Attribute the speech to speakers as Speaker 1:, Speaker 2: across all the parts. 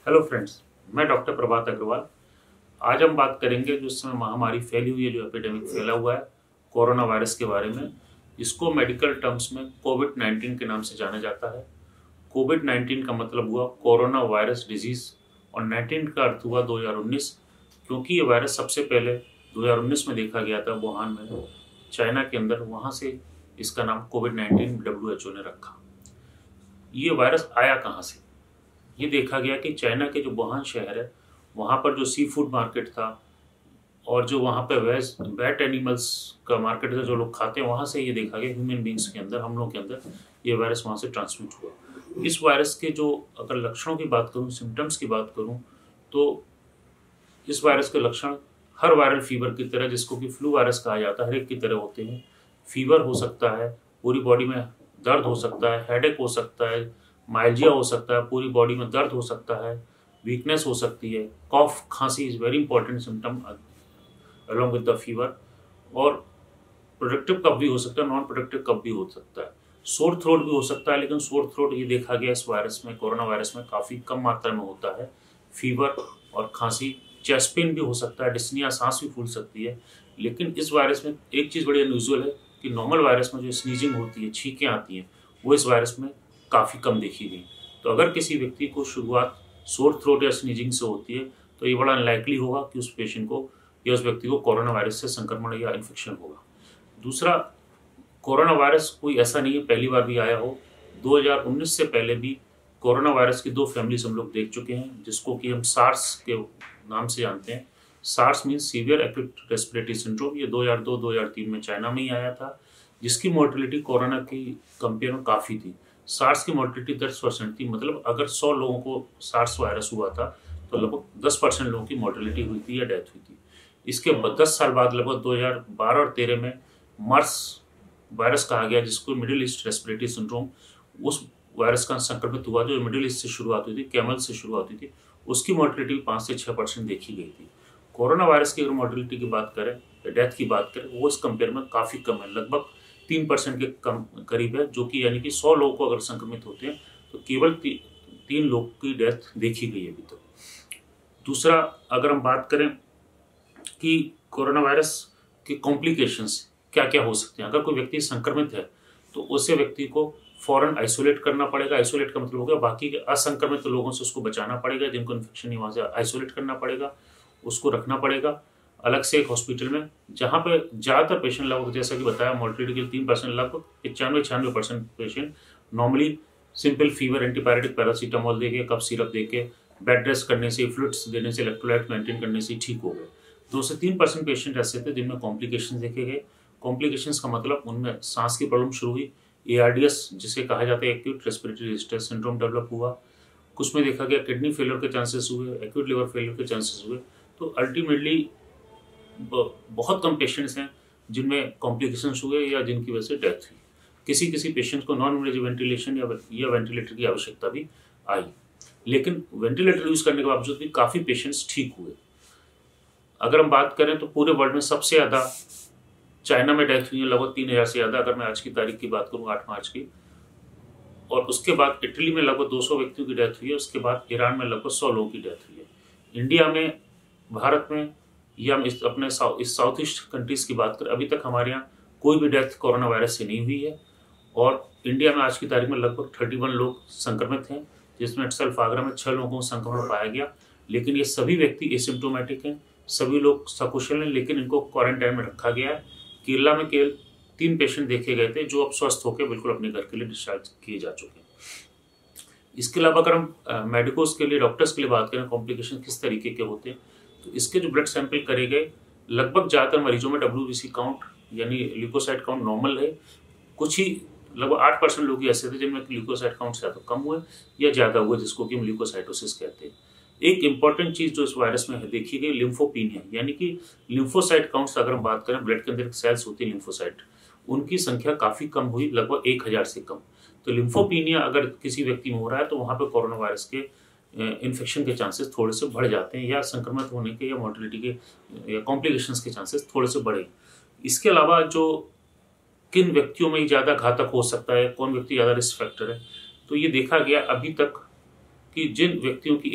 Speaker 1: Hello friends, मैं doctor Prabhat Agarwal. आज हम बात करेंगे जो इस समय महामारी फैली हुई है, जो एपिडेमिक फैला हुआ है कोरोना वायरस के बारे में। इसको मेडिकल टर्म्स में कोविड-19 के नाम से जाना जाता है। कोविड-19 का मतलब हुआ कोरोना वायरस डिजीज और 19 का अर्थ हुआ 2019, क्योंकि ये वायरस सबसे पहले 2019 में देखा गया था वुहान में, चाइना के अंदर। वहाँ से इसका नाम कोविड-19 WHO ने रखा। ये वायरस आया कहाँ से? ये देखा गया कि चाइना के जो वुहान शहर है, वहाँ पर जो सी फूड मार्केट था और जो वहाँ पे वेट एनिमल्स का मार्केट था, जो लोग खाते हैं, वहाँ से ये देखा गया ह्यूमन बींग्स के अंदर, हम लोग के अंदर ये वायरस वहाँ से ट्रांसमिट हुआ। इस वायरस के जो अगर लक्षणों की बात करूँ, सिम्टम्स की बात करूँ, तो इस वायरस के लक्षण हर वायरल फीवर की तरह, जिसको कि फ्लू वायरस कहा जाता है, हर एक की तरह होते हैं। फीवर हो सकता है, पूरी बॉडी में दर्द हो सकता है, हेडेक हो सकता है, माइल्जिया हो सकता है, पूरी बॉडी में दर्द हो सकता है, वीकनेस हो सकती है, कॉफ खांसी is very important symptom along with the fever. और प्रोडक्टिव कफ भी हो सकता है, नॉन प्रोडक्टिव कफ भी हो सकता है, सोर थ्रोट भी हो सकता है। लेकिन सोर थ्रोट ये देखा गया इस वायरस में, कोरोना वायरस में, काफ़ी कम मात्रा में होता है। फीवर और खांसी, चेस्ट पेन भी हो सकता है, डिस्निया, सांस भी फूल सकती है। लेकिन इस वायरस में एक चीज़ बड़ी अनयूजुअल है कि नॉर्मल वायरस में जो स्नीजिंग होती है, छींकें आती हैं, वो इस वायरस में काफ़ी कम देखी गई। तो अगर किसी व्यक्ति को शुरुआत सोर थ्रोट या स्नीजिंग से होती है, तो ये बड़ा अनलाइकली होगा कि उस पेशेंट को या उस व्यक्ति को कोरोना वायरस से संक्रमण या इन्फेक्शन होगा। दूसरा, कोरोना वायरस कोई ऐसा नहीं है पहली बार भी आया हो। 2019 से पहले भी कोरोना वायरस की 2 फैमिलीज हम लोग देख चुके हैं, जिसको कि हम सार्स के नाम से जानते हैं। SARS means severe acute respiratory syndrome. ये 2002-2003 में चाइना में ही आया था, जिसकी मोर्टिलिटी कोरोना की कंपेयर में काफ़ी थी। सार्स की मोर्टिलिटी 10% थी, मतलब अगर 100 लोगों को सार्स वायरस हुआ था तो लगभग 10% लोगों की मोर्टिलिटी हुई थी या डेथ हुई थी। इसके 10 साल बाद लगभग 2012 और 13 में मर्स वायरस कहा गया, जिसको मिडिल ईस्ट रेस्पिरेटरी सिंड्रोम, उस वायरस का संक्रमित हुआ जो मिडिल ईस्ट से शुरुआत हुई थी, कैमल से शुरुआत हुई थी। उसकी मोर्टिलिटी 5 से 6% देखी गई थी। कोरोना वायरस की अगर मोर्टिलिटी की बात करें या डेथ की बात करें, वो इस कंपेयर में काफ़ी कम है, लगभग 3% के कम करीब है, जो कि यानी कि 100 लोगों को अगर संक्रमित होते हैं तो केवल 3 लोग की डेथ देखी गई है अभी तक। दूसरा, अगर हम बात करें कि कोरोना वायरस के कॉम्प्लिकेशंस क्या क्या हो सकते हैं, अगर कोई व्यक्ति संक्रमित है तो उसे व्यक्ति को फौरन आइसोलेट करना पड़ेगा। आइसोलेट का मतलब हो गया बाकी के असंक्रमित लोगों से उसको बचाना पड़ेगा, जिनको इन्फेक्शन नहीं, वहाँ से आइसोलेट करना पड़ेगा, उसको रखना पड़ेगा अलग से एक हॉस्पिटल में, जहाँ पे ज़्यादातर पेशेंट लगभग, जैसा कि बताया, मोर्टिलिटी के 3%, लगभग 95-96% patient normally simple fever, antibiotic, paracetamol देके, कफ सिरप देके, बेड रेस्ट करने से, फ्लूइड्स देने से, इलेक्ट्रोलाइट मेंटेन करने से ठीक हो गए। 2 से 3% पेशेंट ऐसे थे जिनमें कॉम्प्लिकेशन देखे गए। कॉम्प्लिकेशंस का मतलब उनमें सांस की प्रॉब्लम शुरू हुई, ARDS जिसे कहा जाता है, acute respiratory distress syndrome, develop हुआ। कुछ में देखा गया किडनी फेलियर के चांसेस हुए, एक्यूट लिवर फेलियर के चांसेस हुए। तो अल्टीमेटली बहुत कम पेशेंट्स हैं जिनमें कॉम्प्लिकेशंस हुए या जिनकी वजह से डेथ हुई। किसी किसी पेशेंट को नॉन इन्वेजिव वेंटिलेशन या वेंटिलेटर की आवश्यकता भी आई, लेकिन वेंटिलेटर यूज करने के बावजूद भी काफ़ी पेशेंट्स ठीक हुए। अगर हम बात करें तो पूरे वर्ल्ड में सबसे ज़्यादा चाइना में डेथ हुई है, लगभग 3000 से ज़्यादा, अगर मैं आज की तारीख की बात करूँ, 8 मार्च की। और उसके बाद इटली में लगभग 200 व्यक्तियों की डेथ हुई है। उसके बाद ईरान में लगभग 100 लोगों की डेथ हुई है। इंडिया में, भारत में, या हम अपने साउथ ईस्ट कंट्रीज़ की बात करें, अभी तक हमारे यहाँ कोई भी डेथ कोरोना वायरस से नहीं हुई है। और इंडिया में आज की तारीख में लगभग 31 लोग संक्रमित हैं, जिसमें इटसेल्फ आगरा में 6 लोगों को संक्रमण पाया गया। लेकिन ये सभी व्यक्ति एसिम्प्टोमेटिक हैं, सभी लोग सकुशल हैं, लेकिन इनको क्वारंटाइन में रखा गया है। केरला में केवल 3 पेशेंट देखे गए थे, जो अब स्वस्थ होकर बिल्कुल अपने घर के लिए डिस्चार्ज किए जा चुके हैं। इसके अलावा अगर हम मेडिकोस के लिए, डॉक्टर्स के लिए बात करें, कॉम्प्लिकेशन किस तरीके के होते हैं, तो इसके जो ब्लड सैंपल करे गए, लगभग ज़्यादातर मरीजों में WBC काउंट यानी ल्यूकोसाइट काउंट नॉर्मल है। कुछ ही लगभग 8% लोग ही ऐसे थे जिनमें ल्यूकोसाइट काउंट से कम हुए या ज़्यादा हुए, जिसको कि हम ल्यूकोसाइटोसिस कहते हैं। एक इंपॉर्टेंट चीज़ जो इस वायरस में देखी गई, लिम्फोपीनिया, यानी कि लिम्फोसाइट काउंट्स अगर हम बात करें, ब्लड के अंदर सेल्स होती है लिम्फोसाइट, उनकी संख्या काफ़ी कम हुई, लगभग 1000 से कम। तो लिम्फोपीनिया अगर किसी व्यक्ति में हो रहा है तो वहाँ पर कोरोना वायरस के इन्फेक्शन के चांसेस थोड़े से बढ़ जाते हैं, या संक्रमित होने के या मोर्टिलिटी के या कॉम्प्लिकेशंस के चांसेस थोड़े से बढ़े। इसके अलावा जो किन व्यक्तियों में ज़्यादा घातक हो सकता है, कौन व्यक्ति ज़्यादा रिस्क फैक्टर है, तो ये देखा गया अभी तक कि जिन व्यक्तियों की एज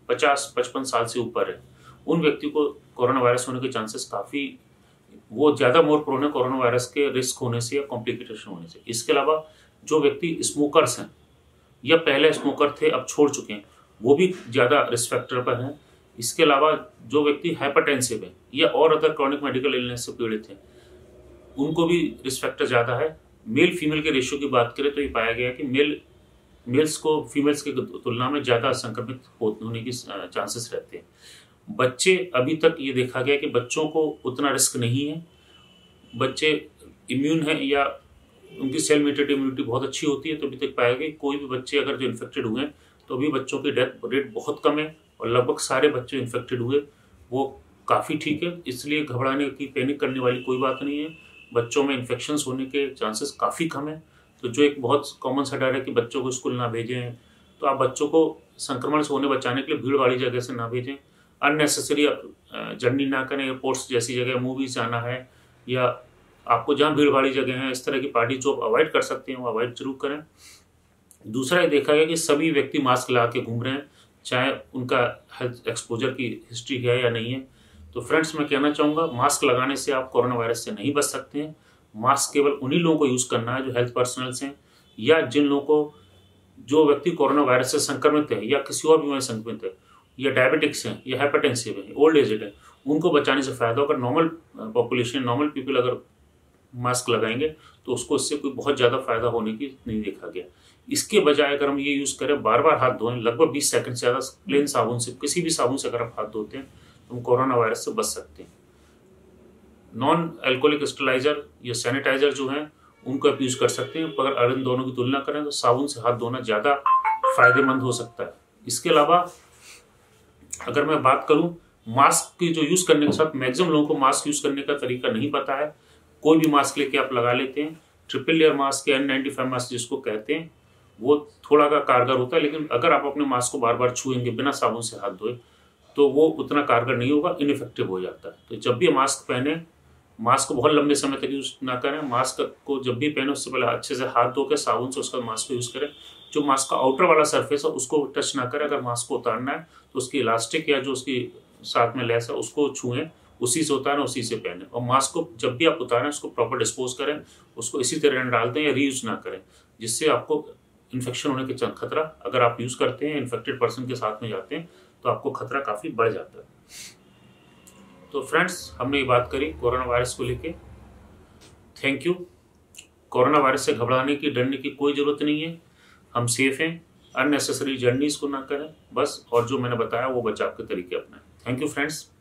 Speaker 1: 50-55 साल से ऊपर है, उन व्यक्ति को कोरोना वायरस होने के चांसेस काफ़ी, वो ज़्यादा मोर प्रोन है कोरोना वायरस के रिस्क होने से या कॉम्प्लिकेशन होने से। इसके अलावा जो व्यक्ति स्मोकर्स हैं या पहले स्मोकर थे अब छोड़ चुके हैं, वो भी ज़्यादा रिस्क फैक्टर पर हैं। इसके अलावा जो व्यक्ति हाइपरटेंसिव है या और अदर क्रॉनिक मेडिकल इलनेस से पीड़ित हैं, उनको भी रिस्क फैक्टर ज़्यादा है। मेल फीमेल के रेशियो की बात करें तो ये पाया गया है कि मेल्स को फीमेल्स की तुलना में ज़्यादा संक्रमित होने की चांसेस रहते हैं। बच्चे, अभी तक ये देखा गया कि बच्चों को उतना रिस्क नहीं है, बच्चे इम्यून है या उनकी सेल मीडिएटेड इम्यूनिटी बहुत अच्छी होती है। तो अभी तक पाया गया कोई भी बच्चे अगर जो इन्फेक्टेड हुए हैं तो अभी बच्चों की डेथ रेट बहुत कम है और लगभग सारे बच्चे इन्फेक्टेड हुए वो काफ़ी ठीक है। इसलिए घबराने की, पैनिक करने वाली कोई बात नहीं है। बच्चों में इन्फेक्शंस होने के चांसेस काफ़ी कम है। तो जो एक बहुत कॉमन सा डर है कि बच्चों को स्कूल ना भेजें, तो आप बच्चों को संक्रमण से होने बचाने के लिए भीड़ वाली जगह से ना भेजें। अननेसेसरी जर्नी ना करें, एयरपोर्ट्स जैसी जगह, मूवीज जाना है या आपको जहाँ भीड़ भाड़ी जगह है, इस तरह की पार्टी जो आप अवॉइड कर सकते हैं वो अवॉइड जरूर करें। दूसरा ये देखा गया कि सभी व्यक्ति मास्क लगा के घूम रहे हैं, चाहे उनका हेल्थ एक्सपोजर की हिस्ट्री है या नहीं है। तो फ्रेंड्स, मैं कहना चाहूँगा मास्क लगाने से आप कोरोना वायरस से नहीं बच सकते हैं। मास्क केवल उन्हीं लोगों को यूज़ करना है जो हेल्थ पर्सनल्स हैं या जिन लोगों को, जो व्यक्ति कोरोना वायरस से संक्रमित है या किसी और बीमारी से संक्रमित है या डायबिटिक्स हैं या हाइपरटेंसिव है, ओल्ड एजेड है, उनको बचाने से फायदा होगा। नॉर्मल पॉपुलेशन, नॉर्मल पीपल अगर मास्क लगाएंगे तो उसको इससे कोई बहुत ज़्यादा फायदा होने की नहीं देखा गया। इसके बजाय अगर हम ये यूज़ करें, बार बार हाथ धोएं, लगभग 20 सेकंड से ज़्यादा प्लेन साबुन से, किसी भी साबुन से अगर आप हाथ धोते हैं तो हम कोरोना वायरस से बच सकते हैं। नॉन एल्कोहलिक स्टरलाइजर या सैनिटाइजर जो हैं उनको आप यूज़ कर सकते हैं, पर अगर इन दोनों की तुलना करें तो साबुन से हाथ धोना ज़्यादा फायदेमंद हो सकता है। इसके अलावा अगर मैं बात करूं मास्क की जो यूज़ करने के साथ, मैक्सिमम लोगों को मास्क यूज़ करने का तरीका नहीं पता है। कोई भी मास्क लेके आप लगा लेते हैं। ट्रिपल लेयर मास्क या N95 मास्क जिसको कहते हैं वो थोड़ा का कारगर होता है, लेकिन अगर आप अपने मास्क को बार बार छुएंगे बिना साबुन से हाथ धोए तो वो उतना कारगर नहीं होगा, इनइफेक्टिव हो जाता है। तो जब भी मास्क पहने, मास्क को बहुत लंबे समय तक यूज़ ना करें। मास्क को जब भी पहने उससे पहले अच्छे से हाथ धो के साबुन से उसका मास्क को यूज़ करें। जो मास्क का आउटर वाला सरफेस है उसको टच ना करें। अगर मास्क को उतारना है तो उसकी इलास्टिक या जो उसकी साथ में लेस है उसको छुएं, उसी से उतारें, उसी से पहने। और मास्क को जब भी आप उतारें उसको प्रॉपर डिस्पोज करें, उसको इसी तरह डाल दें या रीयूज ना करें, जिससे आपको इन्फेक्शन होने के खतरा, अगर आप यूज़ करते हैं इन्फेक्टेड पर्सन के साथ में जाते हैं तो आपको खतरा काफ़ी बढ़ जाता है। तो फ्रेंड्स, हमने ये बात करी कोरोना वायरस को लेके। Thank you. कोरोना वायरस से घबराने की, डरने की कोई ज़रूरत नहीं है। हम सेफ हैं। अननेसेसरी जर्नीज को ना करें बस, और जो मैंने बताया वो बचाव के तरीके अपनाएं। Thank you friends.